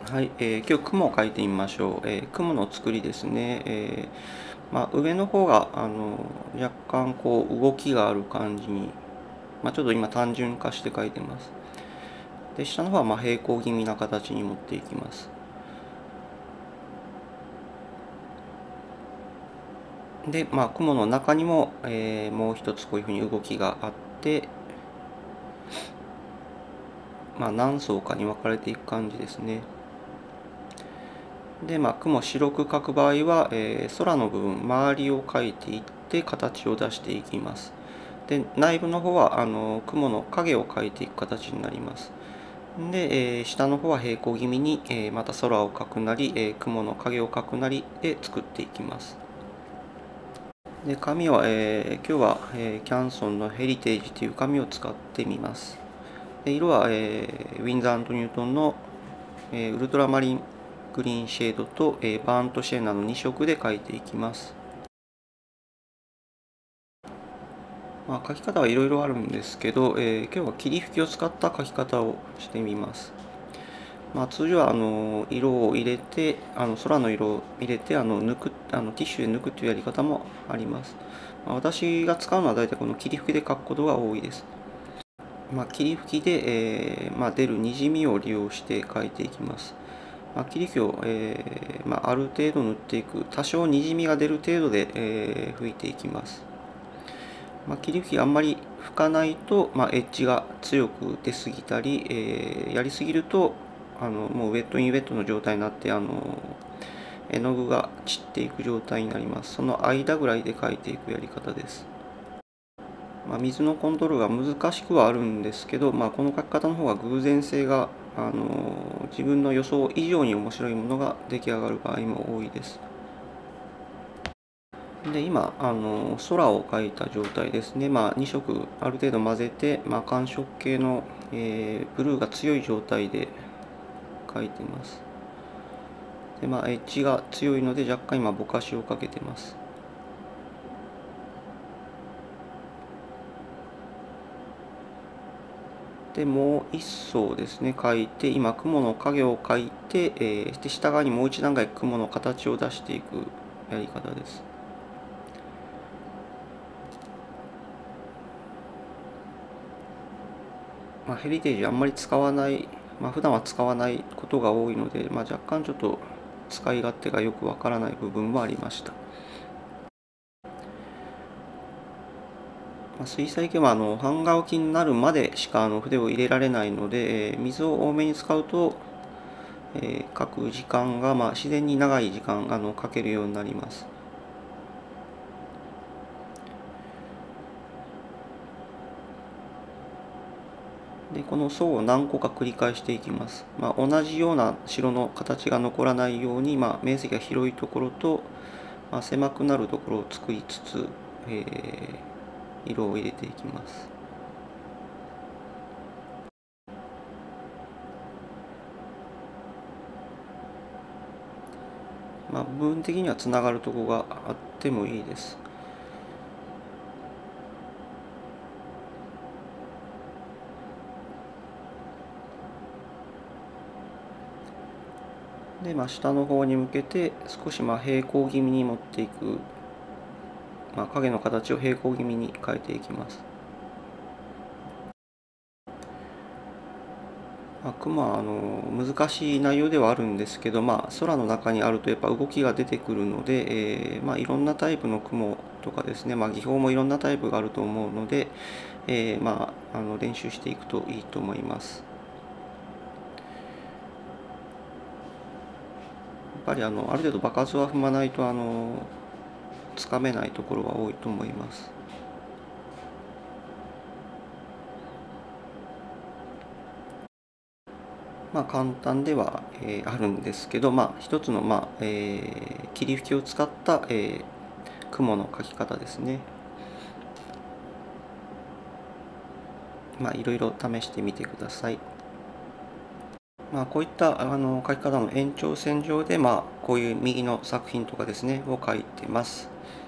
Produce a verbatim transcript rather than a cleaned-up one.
はい、えー、今日雲を描いてみましょう。えー、雲の作りですね。えーまあ、上の方があの若干こう動きがある感じに、まあ、ちょっと今単純化して描いてます。で、下の方はまあ平行気味な形に持っていきます。で、まあ、雲の中にも、えーもう一つこういうふうに動きがあって、まあ、何層かに分かれていく感じですね。で、まあ、雲白く描く場合は、えー空の部分、周りを描いていって形を出していきます。で、内部の方はあの雲の影を描いていく形になります。で、えー下の方は平行気味に、えーまた空を描くなり、えー雲の影を描くなりで作っていきます。で、紙は、えー今日は、えーキャンソンのヘリテージという紙を使ってみます。で、色は、えーウィンザー&ニュートンの、えーウルトラマリングリーンシェードと、えーバーントシェーナのに色で描いていきます。まあ、書き方はいろいろあるんですけど、えー今日は霧吹きを使った書き方をしてみます。まあ、通常はあの色を入れて、あの空の色を入れてあの抜くあのティッシュで抜くというやり方もあります。まあ、私が使うのは大体この霧吹きで書くことが多いです。まあ、霧吹きで、えーまあ、出るにじみを利用して書いていきます。まあ、霧吹きを、えーまあ、ある程度塗っていく、多少にじみが出る程度で、えー拭いていきます。まあ、霧吹きがあんまり拭かないと、まあ、エッジが強く出すぎたり、えーやりすぎるとあのもうウェットインウェットの状態になってあの絵の具が散っていく状態になります。その間ぐらいで描いていくやり方です。まあ、水のコントロールが難しくはあるんですけど、まあ、この描き方の方が偶然性があの自分の予想以上に面白いものが出来上がる場合も多いです。で、今、あの空を描いた状態ですね。まあ、に色ある程度混ぜて、まあ、寒色系の、えーブルーが強い状態で描いています。で、まあ、エッジが強いので若干今ぼかしをかけてます。で、もう一層ですね、描いて、今、雲の影を描いて、えーで、下側にもう一段階雲の形を出していくやり方です。まあ、ヘリテージあんまり使わない、まあ、普段は使わないことが多いので、まあ、若干ちょっと使い勝手がよくわからない部分もありました。まあ、水彩系はあの版画置きになるまでしかあの筆を入れられないので、えー水を多めに使うと、えー、描く時間が、まあ、自然に長い時間あの描けるようになります。で、この層を何個か繰り返していきます。まあ、同じような白の形が残らないように、まあ、面積が広いところと、まあ、狭くなるところを作りつつ、えー、色を入れていきます。まあ、部分的にはつながるところがあってもいいです。で、まあ、下の方に向けて少しまあ平行気味に持っていく、まあ、影の形を平行気味に変えていきます。まあ、雲はあの難しい内容ではあるんですけど、まあ、空の中にあるとやっぱ動きが出てくるので、えーまあ、いろんなタイプの雲とかですね、まあ、技法もいろんなタイプがあると思うので、えーまあ、あの練習していくといいと思います。やっぱりあのある程度場数は踏まないとあのつかめないところが多いと思います。まあ、簡単では、えーあるんですけど、まあ、一つの、まあえー霧吹きを使った、えー雲の描き方ですね。まあ、いろいろ試してみてください。まあ、こういったあの描き方の延長線上で、まあ、こういう右の作品とかですね、を描いてます。